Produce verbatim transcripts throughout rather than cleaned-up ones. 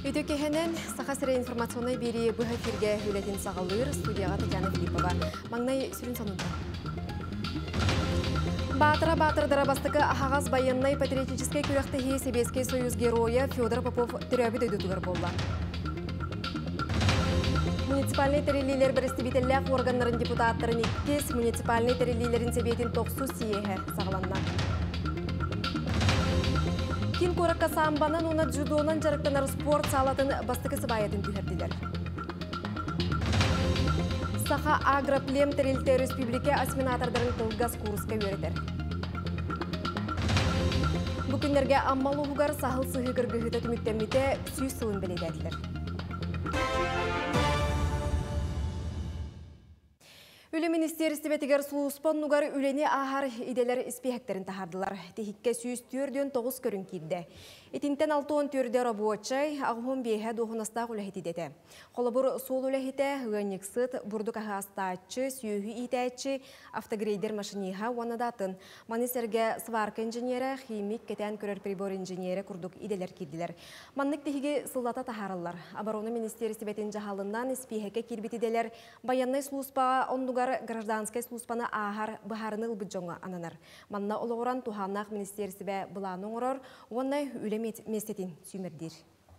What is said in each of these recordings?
Ütükehenen Сахасыра информационной бери бұға керге үлетін сағалыр студияға Татьяна Филиппова. Маңнай сүрін сонында. Батыра-батырдыра бастықы ағағаз байыннай патриотической күріқтігі Советский Союз героя Федор Попов түрәбі дөйдетігір болды. Муниципальный терелилер бірістібетелләқ органларын депутаттарын иккес, муниципальный терелилерін себетін тоқсу сиеге сағаланна. Кин коракка самбанан уна джудонан жарықтанар спорт салатын бастықы сыбайатын түйерділер. Саха агроплем терелті республике осминатардарын тылгас курска өретер. Бүкіндерге аммалы ұғығар сахыл сығы кіргіғыты түміктеммете сүйіз сылын беледәділер. Үлі министерісті бетігер сұлуспан нұғар үлене ағар иделер іспехектерін тахардылар. Техикке сүйіз түрден тоғыз көрін кейді. Етінтен алтуын түрде рабочай, ағуын бейхе доғынастақ үләхеті деді. Қолабыр сол үләхеті ғаниксыт, бұрдық ағастатчы, сүйігі итәтчі, автогрейдер машиниға уанадатын. Манисерге сварка инженері, химик, кетен көрер прибор инженері күрдік иделер кейділер. Маннық техиге сылдата тахарылар. Обороны министерісті бетін жағалынан іспехеке кербетіделер. Баяннай сұлуспаға ондуғар гражданскай службаны ағар бұхарыны ұлбыджоңа ананар. Манна олығыран туханнақ министерісі бә бұланың ұрыр, онай үлі местетін сүймердер.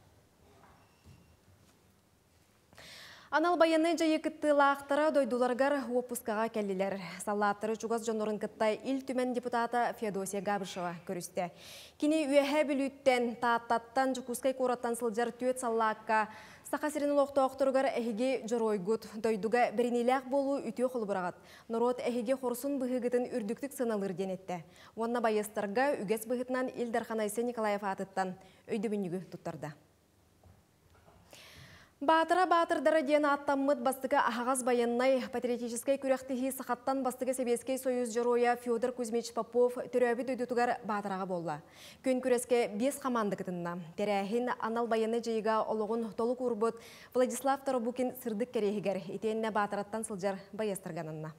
Анал баянны жайы кітті лақтыра дойдуларғар опускаға кәлілер. Салаттыры чугаз жонорын кіттай ил түмен депутата Феодосия Габышева көрісті. Кені үйәхә білуттен тааттаттан жүкускай кораттан сылжар түйет саллаққа Сақасырын лоқты оқтырғар әхеге жоройгут, дойдуға бірінеләқ болу үтіе қолы бұрағат. Народ әхеге қорсын бұғығытын үрдіктік сыналыр денетті. Онна байыстарға үгес бұғытынан Илдарханайсы Николаев атыттан өйді бүнігі тұттарды. Батыра-батырдары ден аттаммыт бастығы ағағаз баяннай патриотической күрәқтігі сақаттан бастығы Советский Союз жороя Федор Кузьмич Попов түрәбі дөйдетугар батыраға болла. Көн күреске бес команды кітінна. Тәрәхін анал баянны жайыға олығын толық ұрбыт Владислав Тарабукин сырдық керегігер. Етенне батыраттан сылжар байастырғанынна.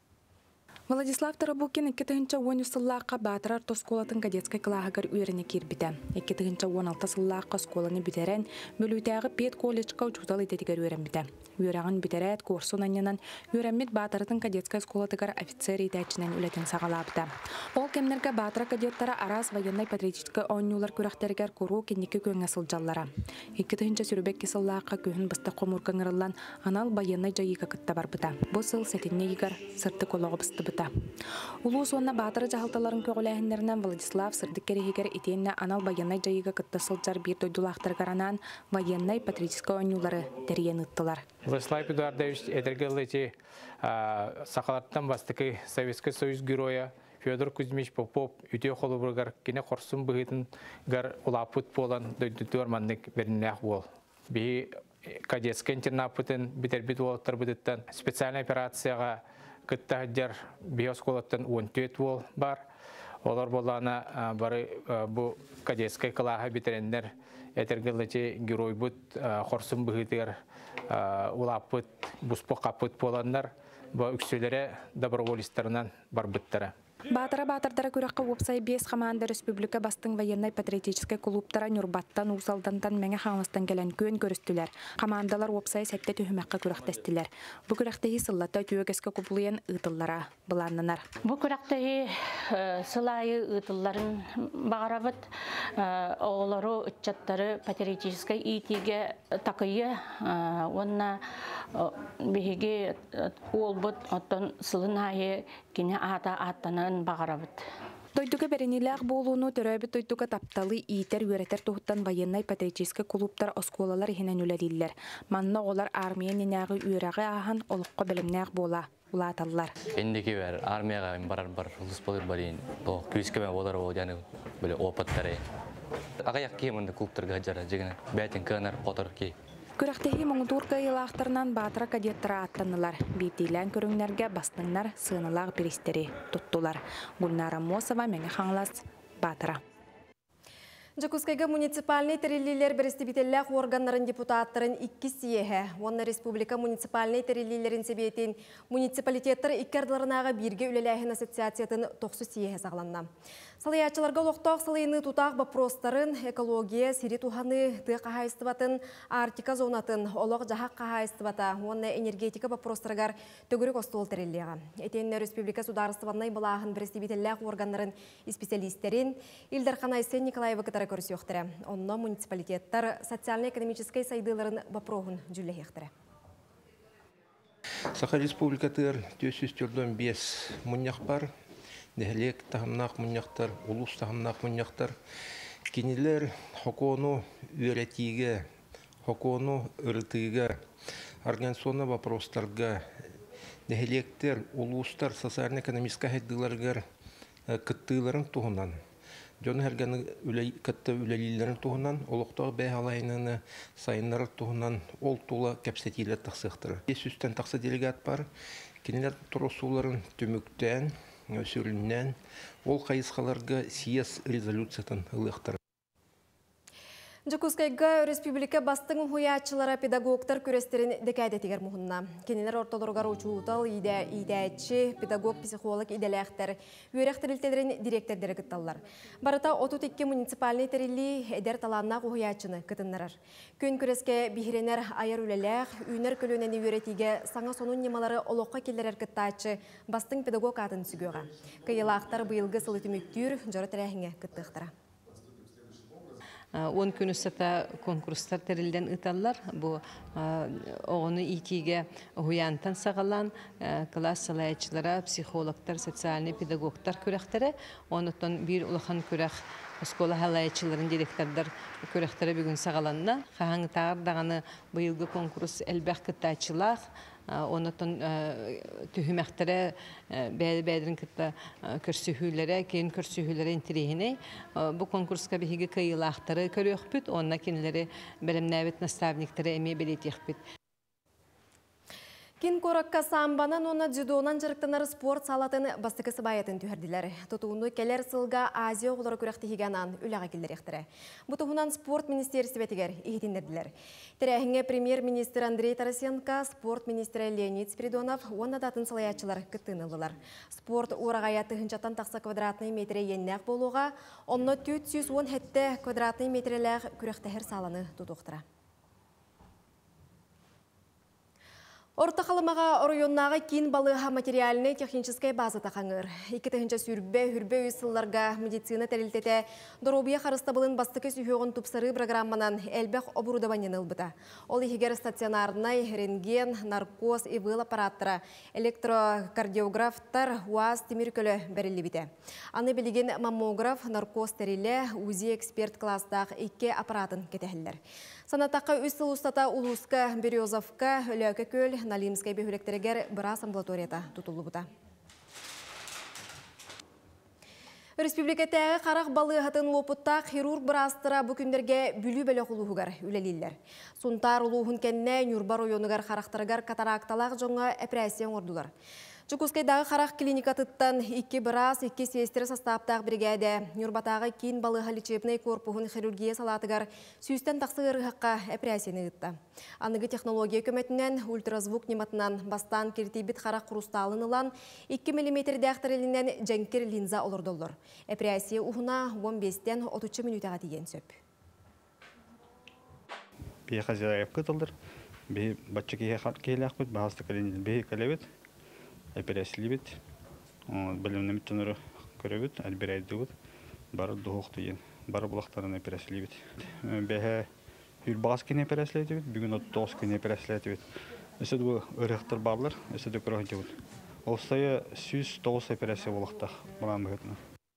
Владислав Тарабукин iki bin on сыллаққа батырар тосколатын кадетскай кылағығыр үйеріне кербіті. iki bin on алты сыллаққа сколаны бітерен бөлітәғі пет колледжқа учутал ететігер үйерінбіті. Үйерағын бітерәт курсын аннынан үйерінмет батыратын кадетскай сколатығыр офицер етәчінен үлетін сағалабыды. Ол кемнерге батыра кадеттара арас военной патриотической ойнулар көріқтергер көру кенекі көңі сылжаллара. iki bin сүрібекке сыллаққа көхін бұста қомырғыңырылан анал военной жайыға кітті барбыда. Бұл сыл сәтіне егер сырты колығы бұсты бұта. Улус онна батыры жағалталарын көғіләхіндерінен Владислав сырдық керегер етенне анал военной жайыға кітті сылжар бір дойдулақтырғаранан военной патриотической ойнулары дәрген ұттылар. Владислав Эдуардович Эдергеллети сақалаттан бастықы Советский Союз героя Федор Кузьмич Попов үте қолыбырғар кене қорсын бұғытын ғар ұлапыт болан дойдутуар маннық берінләқ бол. Бей кадетский интернапытын бітер-біт олықтар бұдыттан специальный операцияға кыттаһыддер биосколаттан он төрт бол бар. Олар болана бары бу кадетскай кылаха битерендер этергелече герой бут хорсун быгытыр улапыт буспо капыт боландар бу үксөлөрө доброволецтеринен барбыттары. Батыра-батырдары көріққа опсай бес команда республика бастың военной патриотической клубтара нюрбаттан усалдантан мәңе хаңыстан келен көн көрістілер. Командалар опсай сәтті түйімәққа көріқтестілер. Бұ көріқтегі сыллата түйөгеске күпілуен ұйтыллара бұланнанар. Бұ көріқтегі сылайы ұйтылларын бағарабыт оғылары үтчаттары патриотической итиге тақыйы онна бігеге олбыт оттан сылын айы кене ата аттанын бағарабыт. Тойдуга берениләк болуыну төрөбі тойдуга тапталы иетер үйретер туғыттан военной патриотический клубтар осколалар ихенен үләдиллер. Манна олар армия ненәғы үйрәғі ахан олыққа білімнәқ бола улаталлар. Ендеке бәр армияға барар бар ұлыс болыр барин. Күйіске бәр олар ол яны білі опыттары. Ағаяқ кеймінді клубтарға жара жегіні бәтін көнар қотыр кей. Көріқтегі мұңдурға елақтарынан батыра кадеттара аттанылар. Бейтейлән көріңлерге бастыңнар сығынылағы перестері тұттылар. Гүлнара Мосова, мәңі қаңлас, батыра. Жакускайга муниципальный терилилер берестибителләк органнарын депутаттарын икки сиеһе. Онна республика муниципальный терилилерин себетин муниципалитеттер иккардыларынага бирге үлеләһин ассоциациятын тоқсы сиеһе сагланна. Салаячыларга лоқтақ салайыны тутақ вопростарын экология, сири туханы тык қағайыстыбатын, артика зонатын, олық жағақ қағайыстыбата, онна энергетика вопростаргар төгірік остол терилlega. Этен республика сударыстываннай балағын берестибителләк органнарын специалисттерин Илдар Ханайсен Николаева кытары көрсөқтірі. Онна муниципалитеттар социально-экономической сайдыларын вопроғын жүллехектірі. Саха республикатыр төсіз түрден бес мұняқ бар. Нехлек тахамнақ мұняқтар, улус тахамнақ мұняқтар. Кенелер хокону үйретиге, хокону ұрытыға, организационный вопростарға, нехлектер, улустар, социально-экономический хайдыларғар кыттыларын туғынан. Жон әргені кытты үлелілерін туғынан, олықтағы бәй алайынаны сайынлары туғынан ол тула кәпсетейлер тақсықтыры. Ес үстен тақсы делегат бар, кенелер тұрысуларын түміктен, өсірілінен, ол қайысқаларға сиес резолюциятын ұлықтыр. Жакускайга республика бастың хуячылара педагогтар көрестерін декәйді тегер мұхынна. Кенелер орталырғар учуутал, идәйчі, педагог, психолог, иделәқтер, үйрәқтірілтелерін директордері кытталар. Барыта отыз екі муниципальный терилли әдер таланна хуячыны кытыннарар. Көн көреске бихиренер айар үлеләқ, үйнер көлөнені үйретиге саңа сонун немалары олоққа келдерер кыттачы бастың педагог атын сүгеға. Кайылақтар бұйылғы сылы түміктүр жары тәрәхіңе кыттықтыра. Он күнүстата конкурстар терилден ыталлар. Бу оғыны итиге хуянтан сағалан класс салаячылара, психологтар, социальный педагогтар көрәқтері. Онытын бір улахан көрәқ школа халаячыларын директордар көрәқтері бүгін сағаланна. Қағаңы тағырдағаны бұйылғы конкурс әлбәқ кыттачылақ. Онытын түхімәқтері бәді-бәдірін кітті көрсүхүлері, кейін көрсүхүлері интерейіне. Бұл конкурсқа бігігі кайылақтары көрі өқпіт, онына кенілері бәлімнәбет наставниктері әме белет еқпіт. Кин коракка самбанан оны дзюдонан жарықтанар спорт салатын бастықысы баятын түхерділер. Тұтуынды келер сылға Азия оғылары көріқті хиганан үліға келдер ектірі. Бұтығынан спорт министерсі бәтігер ехетіндерділер. Тәрәхіңе премьер-министр Андрей Тарасенко, спорт министрі Леонид Спиридонов, оны датын салаячылар күттінілілер. Спорт орағая тұхынчаттан тақса квадратный метрі еннәқ болуға, онны төрт жүз он хетті квадратный метреләғ күріқтәхір саланы тұтуқтыра. Ортақалымаға оройоннаға кин балыға материалны техническай база тақаңыр. Икі тұхынча сүрбе, хүрбе үйсылларға медицина тәрілтеті доробия қарыстабылын бастықы сүйеғын тұпсары программанан әлбәқ оборудованен ылбыта. Ол егер стационарнай, рентген, наркоз, ивыл аппараттара, электрокардиографтар, уаз, теміркөлі бәрілі біте. Аны білеген маммограф, наркоз тәрілі, узи эксперт класстақ ике аппаратын кетәхілдер. Санатаққа үсіл ұстата Улуска, Березовка, Өләкі көл, Налимскай бөхілектерегер біраз амбулаторията тұтылы бұта. Республикатағы қарақ балы ғатын лопытта хирург бірастыра бүкіндерге бүлі бәлі құлуғығар үлелілер. Сұнтар ұлуғын кәнне нүрбар ойонығар қарақтырығар катаракталақ жоңа әпірәсен ордулар. Жакускайдағы қарақ клиника тұттан икки біраз, икки сестері састаптақ бригade, Нюрбатағы кейін балыға лечебный корпуғын хирургия салатығар сүйістен тақсы ғырғаққа әпірәсені ұтты. Анығы технология көметінен ультразвук нематынан бастан кертейбіт қарақ құрусталын ұлан икки миллиметр дәқтірілінен жәңкер линза олырдолыр. Әпірәсі ұғына он бестен отыз минутаға тиген сөп. Бей қазирайып күтілдір, бей батчы кейләқ күт, бағасты кәлінен бей кәләбет. Операциялы бит, білімнің түнірі көребет, әлбірайды бұд, бары дұғық дейін, бары бұлақтарын операциялы бит. Бәхі үлбағыз кен операциялы бит, бүгін отыз кен операциялы бит. Өсі бұл ұрықтыр барлар, өсі дөкір өңде бұд. Олсайы жүз тоғыз операция болықтақ бұлан бұғытына.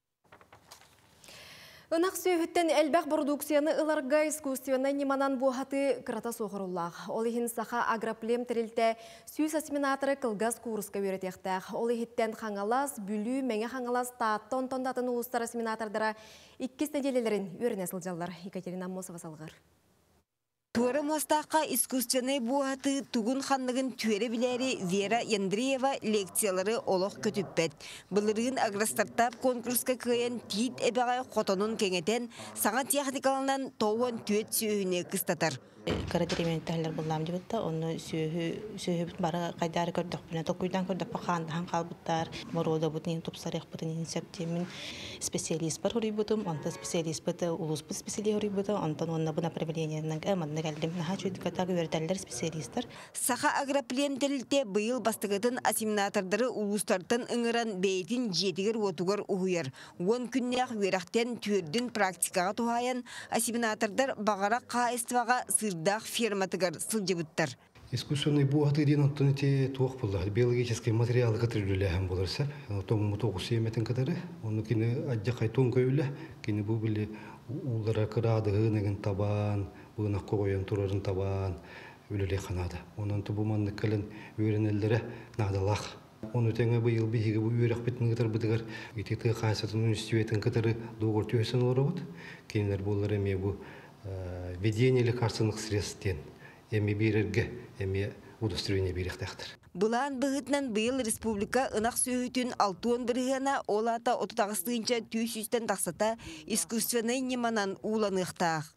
Өнақ сүйіттен әлбәқ продукцияны ыларға искусственно неманан бұғаты қырата соғыруллақ. Ол ехін сақа агроплем тірілті сүйіс асиминаторы қылғаз курсқа өретектәқ. Ол ехіттен қаңалас, бүлі, мәңе қаңалас таатты онтондатын ұлыстар асиминатордара иккес неделелерін өріне сылжалар. Екатерина Мосова салғыр. Туары Бары мостаққа искусственный буаты тугун ханныгын түйері білері Вера Яндреева лекциялары олық көтіппет. Бұлырығын агростартап конкурска күйен тиит әбәғай қотонун кеңетен саңа техникалынан тоуын түйет сүйіні кыстатар. Карадерементәләр булам дибетта, оны сөйһү сөйһү бара кайдар көрдөх бина токуйдан көрдөх пахандан калбыттар. Морода бутын топсарык бутын септемин специалист бар хори бутум, анта специалист бут улус бут специалист хори бутум, антон онна буна правлениянан аманна geldim. Наха чөйдүката гөрдәлләр специалисттар. Саха агроплен телте быйыл бастыгытын ассиминатордары улустартын ыңыран бейтин жетигер отугар уһуяр. Он күннәк верахтен түрдүн практикага тухаян ассиминатордар багара кайствага дах ферматыгар сылжыбыттар. Искусственный буаты ден оттон те туох булар. Биологический материал катырылыһам буларса, том тогуз семетин катары, оны кине аджакай тон көйлө, кине бу биле улара кырады гынын табан, буна койон турарын табан, үлеле ханада. Онун ту бу манны калын үйренелдере надалах. Оны теңе быйыл биһиге бу үйрәк битен катар битгәр, итеке кайсатын университетин катары догор төсен орабыт. Кинелер булар эме бу введение лекарственных средств, эми бирерге, эми удостоверение бирехтахтар. Булан быгытнан быйыл республика ынак сөйүтүн алтуон биргена олата отутагыстыынча түйс жүзден таксата искусственный неманан ууланыктаах.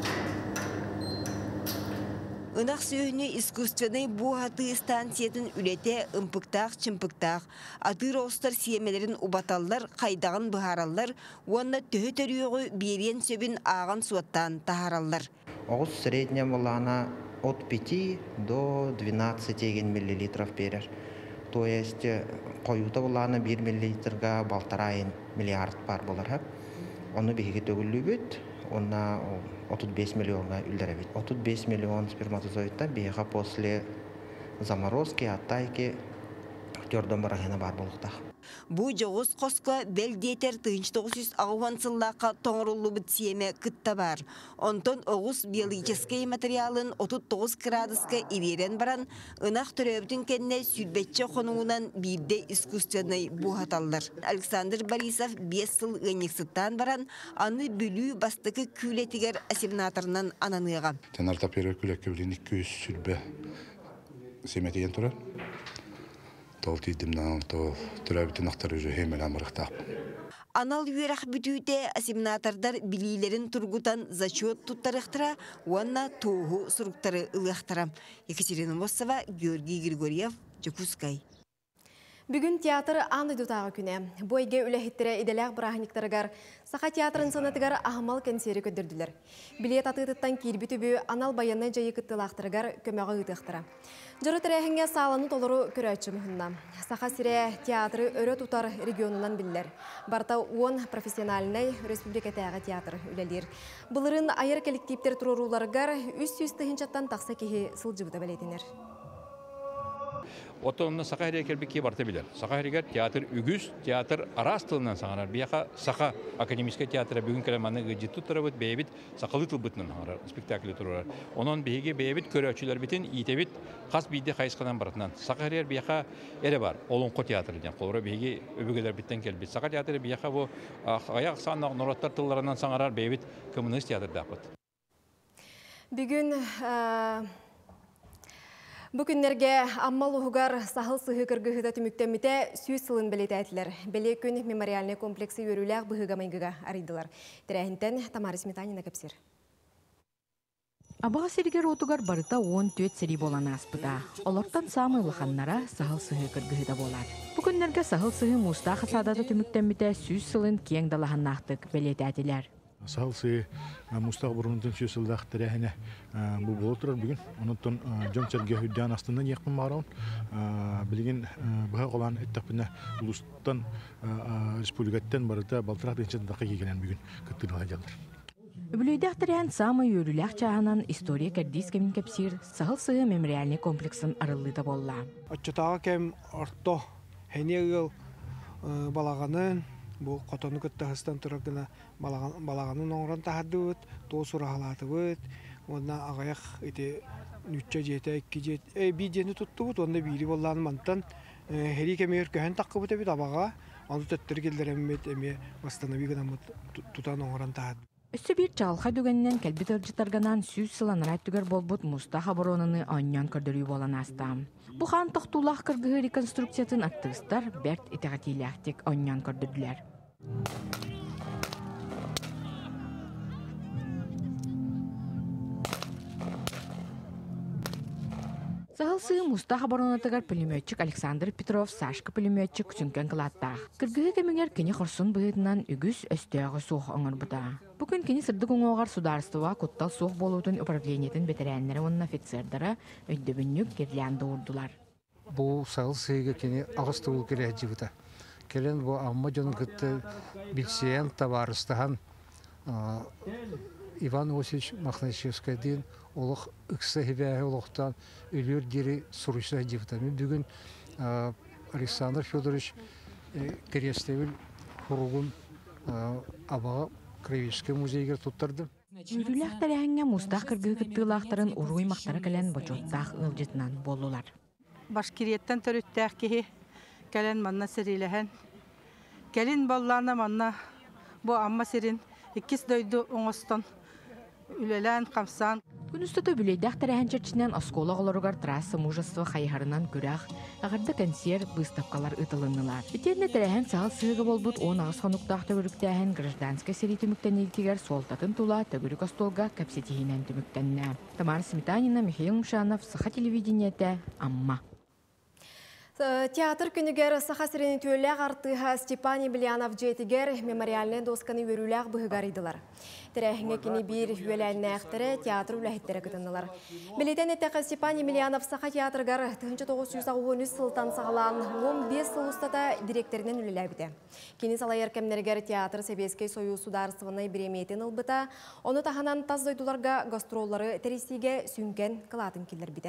Ынак сөйүнү искусственный буаты станциятын үлете ымпыктаах чымпыктаах, атыр остар сиемелерин убаталлар, кайдаган быхараллар, уанна төһө төрүөгү берен сөбүн ааган суаттан тахараллар. Огус средняя булана от пяти до двенадцати миллилитров берер. То есть коюта булана bir миллилитрга балтарайын миллиард бар болар. Оны биһиге төгүлүбүт. Она отут бес миллионга үлдеребит. отут бес миллион сперматозоидта биха после заморозки, оттайки төрдөн барахына бар болуктах. Бу жоғыз қосқа белдетер тыынч тогуз жүз агуан сыллақа тоңрулу бит сиеме кытта бар. Онтон оғыз биологический материалын отуз тогуз градуска иререн баран, ынақ төрөбүтүн кенне сүрбетче хонуунан бирде искусственный буhаталлар. Александр Борисов бес сыл ынексыттан баран, аны бүлүү бастыкы күлетигер ассиминаторынан ананыга. Тенарта перер күлекке билин iki yüz сүрбе семетеген турар. Толти димнан то төрөбүтүн актары жö хемел амырыктап. Анал үйрах бүтүүте ассиминатордар билилерин тургутан зачет туттарыктыра, уанна тоогу суруктары ылыктыра. Екатерина Мосова, Георгий Григорьев, Жакускай. Бүгін театр аны дутағы күні. Бойге үләхеттері иделәқ бірахниктарығар, Саха театрын санатығар ахмал консері көдірділер. Билет атытыттан келбі түбі анал баянны жайы күттілақтырығар көмәғі ұтықтыра. Жыры тірәхінге саланы толыру көрәтші мұхынна. Саха сире театры өрі тұтар регионынан білдер. Барта он профессиональный республика тәғі театр үлелер. Бұлырын айыр коллективтер тұруруларығар үс жүз тыхынчаттан тақса кеге сылжыбыда бәлетінер. Отонна Сахария келбекке барта билер. Сахария театр үгүз, театр арастылынан саңарар. Бияха Саха академический театра бүгүн келеманы гыжытту турабыт бейбит сакалы тылбытнын аңарар спектакль турар. Онон беге бейбит көрөчүлөр битин итебит кас бийде кайсканан баратынан. Сахария бияха эре бар. Олонко театр ден колора беге өбөгөлөр биттен келбит. Саха театры бияха бу аяк санак нороттар тылларынан саңарар бейбит коммунист театр дапыт. Бүгүн Бүкіннерге аммал ұғығар сахыл сығы кіргіғыда түміктеміте сүйіз сылын білет әтілер. Беле күн мемориальный комплексы өріләқ бұғыға майғыға аридылар. Тірәхінтен Тамара Сметанина көпсір. Абаға сергер отугар барыта он төт сери болан аспыда. Олортан самы лықаннара сахыл сығы кіргіғыда болар. Бүкіннерге сахыл сығы мұста қасадаты түміктеміте сүйіз сылын кең далағаннақтық білет әтілер. Сахалсы мустақ бұрынтын сөйсілдақ тірәхіне бұл болып тұрар бүгін. Оныттың жон сәрге хүдден астынан еқпін мағырауын. Білген бұға қолан әттіқпіне ұлыстан республикаттен барыта балтырақ деншетін дақы кегенен бүгін күттіріға жалдар. Бүлейдәқ тірән самы өріләқ чағынан история кәрдейс кәмін кәпсір Сахалсы мемориальный комплексын арылыда болла. Отчатаға кәм орто хәнеғыл балағанын Бұл қотоны көттіғыстан тұрағына балағанын оңыран тағады өт, тоғы сұрағалаты өт, онына ағаяқ еті нүтча жеті, әккі жет, бей дені тұтты өт, онында бейірі болғаны мантан, хәрі кәмейір көхен таққы бұт әбет абаға, оны төттір келдер әмет әме бастаны бейгінен тұтан оңыран тағады. Өссі бір чалға дөгеннен кәлбет ыржытарганан сүз сыланарай түгер болбут Мустаха Боронаны оннян көрдірі болан астам. Бұхан тоқтулақ кыргығы реконструкциятын аттығыстар бәрт етіғатиляқтек оннян көрдірділер. Сағылсы Мустаха Боронатығар пулеметчик Александр Петров Сашка пулеметчик күсінкен қылаттақ. Кыргығы кемеңер кені құрсын бұғытынан үгіз өстеғі соқ оңыр бұда. Бүгін кені сырдық оңоғар сударыстыва құттал соқ болудың управлениетін бетерәнлері оның офицердары өйдөбіннік керлянды ұрдылар. Бұл сағылсыға кені ағысты ол келе әджібіта. Келен бұл амма жоның күтті білсейен табарыстыған Иван Осич Махначевская дейін олық үксі хебәғі олықтан өлер дері сұрышса әджібіта. Мен бүгін Александр Федорович Керестевіл құруғын абаға Кривический музейгер туттарды. Үріләқ тәрәңе Мустах кіргі күттілақтарын ұруй мақтары кәлен бочоттақ ұлжетінан болулар. Башкиреттен төріттәқ кеге кәлен манна сіреліген. Кәлен болланы манна бұ амма сірін иккіс дөйді оңыстан үлелән қамсан. Күнүстөтө бүлейдәк тәрәһен чәрчинен оскола олоругар трасса мужество хайхарынан күрәх, ағырды консерв выставкалар ытылынылар. Битенне тәрәһен сағыл сыгы болбут он ағыз хонуктақ төгіріктәһен гражданская сери түміктенелтігер солтатын тула төгірік остолга кәпсетихинен түміктенне. Тамара Сметанина, Михаил Мшанов, Саха телевидениеті, Амма. Театр күнігер Саха сирени төләғ артыға Степани Билянов жетігер мемориальный досканы өріләғ бұғығар идылар. Тәрәхіңе кені бір үйеләліне әқтірі театр үләхеттері күтінілар. Білетен әттәқі Степани Билянов Саха театргар тысяча девятьсот он үч сылтан сағалан он бес сыл ұстата директоринен үлеләбіді. Кені сала еркемнергер театр Советский Союз сударствыны біреметін ұлбыта, оны тағанан таз дойдуларға гастроллары тәресіге сүнкен қылатын келер біді.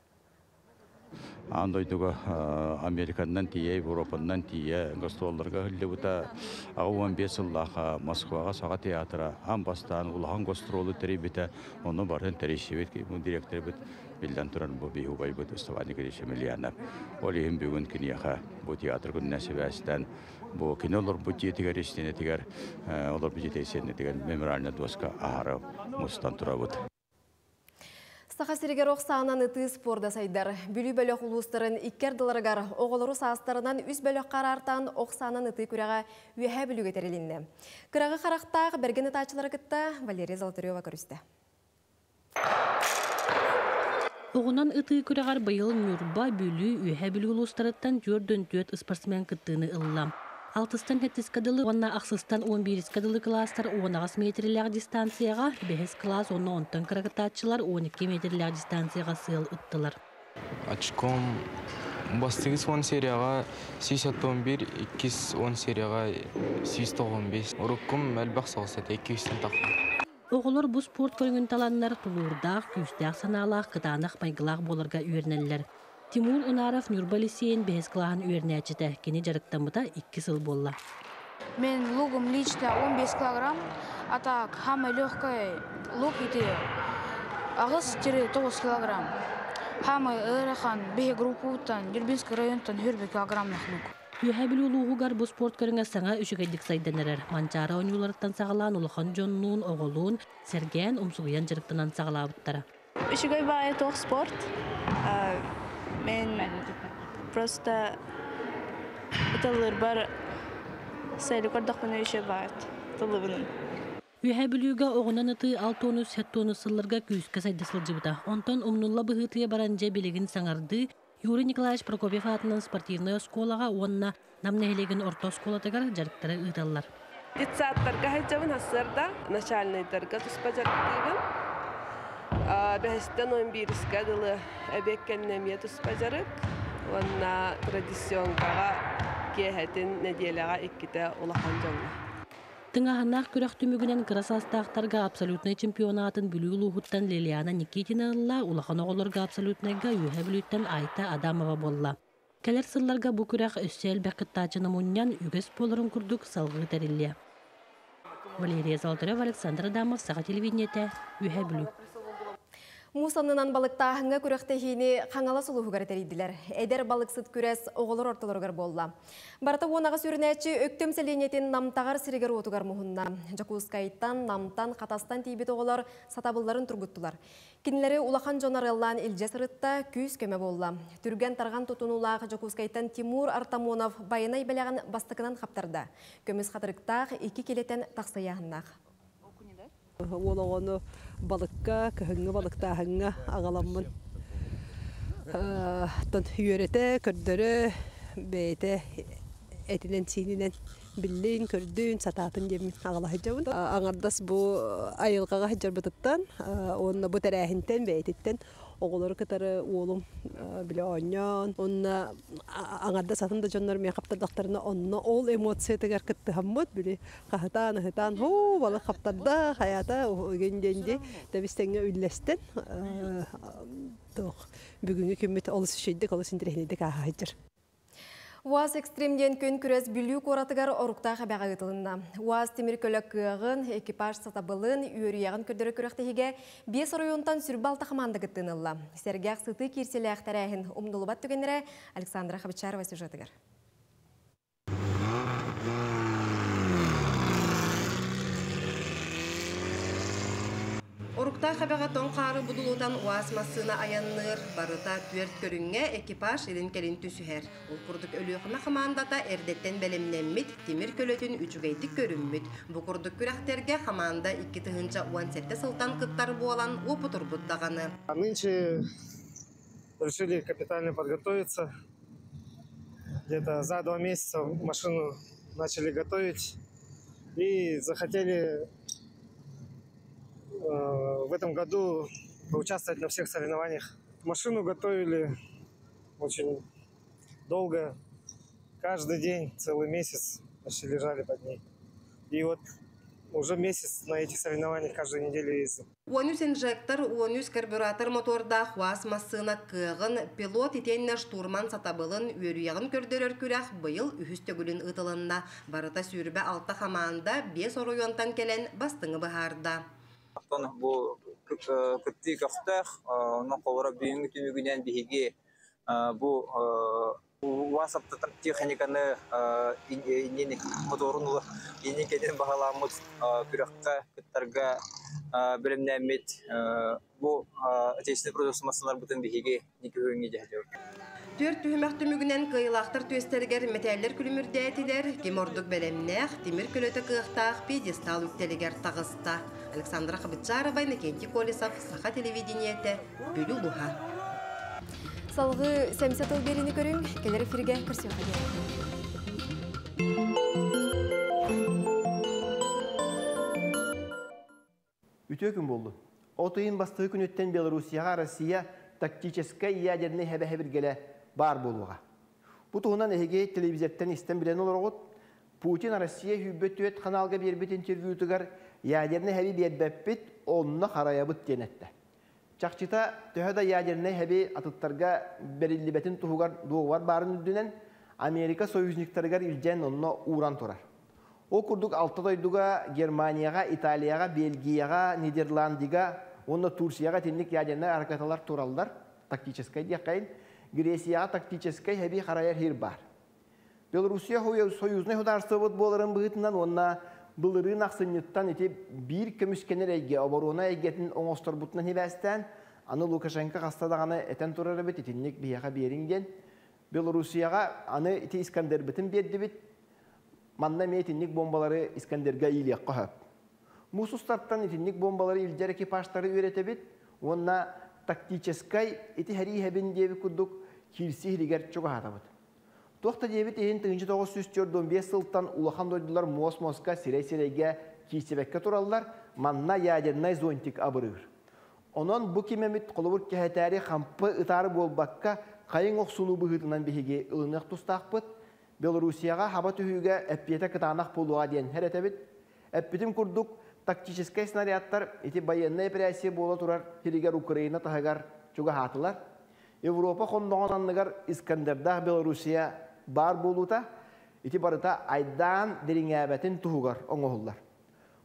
Андойдуга Американнан тие, Европаннан тие, гастролларга хыллыбыта он бес сыллаха Москвага сага театра амбастан улахан гастролы теребите, оны барын терешебет, бу директор бит билден туран бу бихугай бит Степани Миллионов. Олим бүгүн кинеха бу театр күннән себәстән бу кинолар бу тигәр истене тигәр, олар бу җитәсенне тигәр мемориальный доска ары мустан турабыт. Саха сиригер оқсағынан ыты спорда сайдар. Бүлі бөлік ұлыстарын иккер дыларығар оғылыру састарынан үз бөлік қарартан оқсағынан ыты күрәға үйәе бүлігі тәрелінді. Күрәғы қарақтағы бәргені тачылары күтті Валерия Золотарева көрісті. Оғынан ыты күрәғар байыл нүрба бүлі үйәе бүлігі ұлыстарыттан жүрден төт спортсмен күттіні ыллам. Алтыстан хеттіз кадылы, онна ақсыстан он бирис кадылы кластар он ағыз метрлер дистанцияға, бәхіз класс онна онтан қарақытатчылар он екі метрлер дистанцияға сыл ұттылар. Очком бастығыз он серияға шестьдесят bir, иккис он серияға жүз тоқсан беш. Ұрыққым әлбақ соғысады, екі жүзден тақы. Оғылыр бұл спорт көріңін таланлар тұлуырдақ, күстәқ саналақ, қытанақ майғылақ болырға үйернелілер. Тимур Унаров Нюрбалисейн бәз клағын үйернәчіті, кені жарықтамыда екі сыл болла. Мен лугым лично он бес килограмм, а так хамы легкий лук ити ағыз тоғыз килограмм. Хамы ырыхан бе группутан, Дербинский районтан хүрбе килограммлық лук. Үйәбілі ұлуғығар бұл спорт көріңі саңа үшігайдік сайданырыр. Манчара ойнуларыттан сағалан ұлыған жоннуын, оғылуын, сәрген, ұмсуғиян жарықтынан сағалабыттары. Үшігай бай тоқ спорт. Мен просто ұтылыр бар сәйлі көрдіқпіні үші бает тұлыбының. Үйәбіліуға оғынан ұты алтону сәттону сылларға күйіскі сайды сылжыбыда. Онтан ұмнулла бұғытыя баранжа білігін саңарды Юрий Николаевич Прокопьев атынан спортивная сколаға онна намнәхелеген орта сколатығар жарықтары ұталар. Детсаттарға хайчабын асырда начальныйдарға тұспа жарықтығын. Бәхістен он бирис кадылы әбеккеннемия тұспа жарық. Онна традиционғаға кехетін неделяға иккіте улахан жоңна. Тыңағанақ күрәқ түмігінен красастақтарға абсолютный чемпионатын бүлі ұлығыттан Лилиана Никитина ұлла, улахан оғылырға абсолютныйға үйе бүліттен Айта Адамова болла. Кәлер сылларға бұ күрәқ өссел бәкіттачыны мұннян үгіз болырын күрдік салғы тәрілі. Валерия Золотарева, Александр Адамов, Саха телевидениеті, үйе бүлі. Мусанынан балықтағыңа күректехini қаңала сұлуғығар тәрейділер. Әдер балықсыт күрес оғылыр орталырғар болла. Барта онаға сүрінәтші өктем сәленетін намтағар сірігер отуғар мұхынна. Жакускайттан, намтан, қатастан тейбет оғылар сатабылларын тұргыттылар. Кенілері улахан жонарылан илже сырытта күйіз көмі болла. Түрген тарған тұтынулақ Жакускайттан Тимур Артамонов байынай бәліған бастықынан қаптарды. Көміз қатырықтақ екі келетен тақсаяғыннақ. Олоғыны балыққа, көхіңі балықтағыңа ағаламын. Тон үйерете, көрдірі, бәйті әтінен синінен білін, көрдін, сататын жемін ағалағы жауын. Аңардас бұл айылғаға жар бұтыттан, онына бұл тәрәхінтен, бәйтіттен оғылары кітары олым білі оңян. Онына аңарда сатында жонлар мен қаптардақтарына онына ол эмоция тегер кітті хаммыд, білі қағытан, ағытан, хо, балы қаптарда, қаята, өгенденде, дәбістенге үллестен. Бүгінгі көмет олысы шейдік, олысы интерехнедік аға жыр. Уаз экстремден көн күрес бүлі коратыгар орукта қабаға ғытылында. Уаз темір көлік күйіғын, экипаж сатабылын, үйірияғын көрдірі көріқтігіге бес оройонтан сүрбалта қаманды ғыттынылла. Сергеғ сыты керселі ақтарайын ұмдылыбат түгенері Александра Хабычарова сюжетігір. Орукта қабаға тоң қары бұдылудан уаз масына аянныр, барыта түерт көрінге экипаж елін келін түсүхер. Ол күрдік өліғіна қамандата әрдеттен бәлемненмет, темір көлетін үчігейдік көрінмет. Бұ күрдік күрәқтерге қаманда екі тұхынша он сетте сылтан қыттар болан опытыр бұттағаны. Нынче решили капитально подготовиться. Где-то за два месяца машину начали готовить и захотели в этом году поучаствовать на всех соревнованиях. Машину готовили очень долго, каждый день, целый месяц почти лежали под ней. И вот уже месяц на этих соревнованиях каждую неделю ездим. Уонюс инжектор, уонюс карбюратор моторда хуас массына кығын, пилот итеннер штурман сатабылын, үйрияғын көрдерер күрәқ бұйыл үхістігілін ұтылында. Барыта сүйірбе алта хаманда бес оройонтан келен бастыңы бұхарда. Бұл күтті көқтәқ, оның қолыра бүйінгі түмігінен бейге бұл уасаптың техниканы моторын ұлы енен кеден бағаламыз күрекқа, күттарға білімнәмет бұл отечественный продукция масылар бұтын бейге некі өріңе жәдеу. Төрт түйімәк түмігінен қиылақтыр төстергер метәллер күлімірдәтілер, кемордық бәлемнәқ, темір көлөті қықтақ, педестал үктелігер тағыста. Александра Хабычарова, Накенти Колесов, Саха телевидениеті, Бүлі Луха. Салғы сәмсетіл беріні көрің, келер эфирге кірсе қадер. Үтө күн болды. Отыйын бастығы күн өттен Белоруссияға Россия тактическай ядерный хәбә-хәбіргелі бар болуға. Бұ тұғынан әйге телевизияттен істен білен олар оғыт, Путин Россия хүббет өт қаналға бербет интервьютығар ядерный хәбі бербәппет, онына қараябыт денетті. Чақчыта төһәді ядерный хәбі атыттарға берілібетін тұғығар доғар барын үддінен Америка союзниктарығар үлден онына уран тұрар. О күрдік алты дойдуға Германияға, Италияға, Бельгияға, Нидерландиға, онына Турцияға тенлік ядерный аракаталар туралдар, тактическай дейқайын, Грецияға тактическай хәбі қарайар хер бар. Белоруссия союзный хударсывыт боларын бұғытынан онына бұлырын ақсынеттан ете бір көміскенер әйге, оборона әйгетін оңостар бұтынан хебәстен, аны Лукашенко қастадағаны әтен тұрары бет, етенлік бияға берінген. Белоруссияға аны ете Искандер бітін берді бет, манна ме етенлік бомбалары Искандерға илек қағып. Мұсустарттан етенлік бомбалары илдер экипажтары өреті бет, онына тактическай ете хәрі хәбін дебі күрдік кирси хірігер чуға хатабыд. Тоқта дебет ең тыңжы тоғыз жүз төрт бес сылттан улахан дойдылар Мос-Моска сирей-сирейге кейсебекке тұралылар, манна ядернай зонтик абырыр. Онын бұ кемемет қолыбыр кәхетәрі қампы ұтары болбаққа қайын оқсулу бұғытынан бігеге ұлынық тұстақпыд, Белоруссияға хаба түхіге әппеті кытанақ болуға дейін әрәтәбет. Әппетім күрдік тактическай снарядтар еті байынна операция бола тұрар хелігер Украина тағығар чуға хатылар. Европа қондоғананныгар Искандердақ Белоруссия бар болута, ити барыта айдан деріңәбәтін тұғығар оңғылар.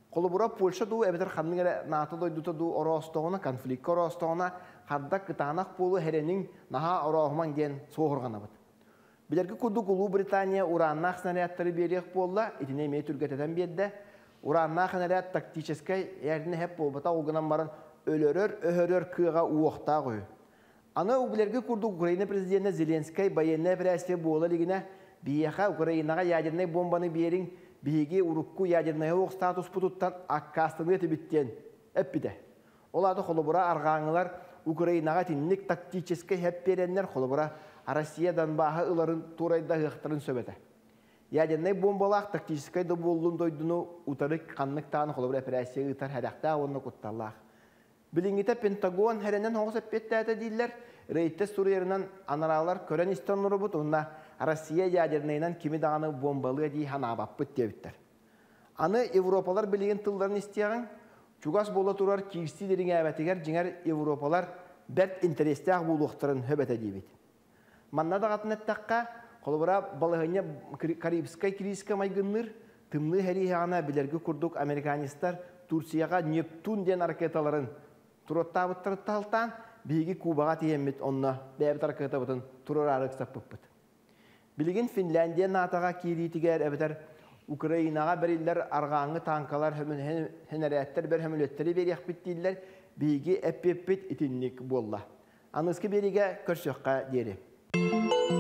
Kolubura Polşa du ebeter xanныгere NATO doyduta du orostoğuna konflikt orostoğuna xardak kıtanak polu herenin naha orohman gen soğurgana bıt. Bilerki kudu Ulu Britanya urannak snariyatları beriyek bolla itine mey türgeteden birde urannak snariyat taktiçeskay yerine hep bolbata olgunan baran ölörör öhörör kığa uoqta koyu. Ana u bilerki kurdu Ukrayna prezidenti Zelenskay bayenine presiye bolla ligine biyaqa Ukraynaga yadırnay bombanı berin bihigi urukku yadırnay oq status pututtan akkastını etibitten epide. Olada kolubura argağınlar Ukraynaga tinnik taktiçeskay hep berenler kolubura Rusiyadan baha ıların turayda hıqtırın söbete. Yadırnay bombalaq taktiçeskay da bollun doydunu utarık kanlık tağını kolubura operasiya ıtar heraqta onunla kuttalaq. Bilingite Pentagon herenden hoğuz eppettədə deyirlər, reytte Suriyarından anaralar kören istanları bud, onunla Rusiya yadırnayından kimi dağını bombalı diye hanabapпыт debitler. Anı Avrupalar bilgin tıllarını isteyen, çugas bola turar kirsilerin əvətiger, jinger Avrupalar bert interestəq buluqtırın höbete debit. Manna dağatın ettaqqa, kolubura balığınya Karibskay kiriska maygınlar, tımlı herihana bilergi kurduk Amerikanistar, Tursiyaga Neptun den raketaların turottağıttırı taltan, bilgi Kubağa tiyemmit onna bəyabit raketabatın turur arıq sapıppıt. Bilgin Finlandiya natağa kiritiger ebeter Ukraynaga beriller argağını tankalar heneriyatlar ber hemületleri beriyaq bittiyiller bilgi eppepit itinlik bolla. Anıskı berige körsöqqa deri.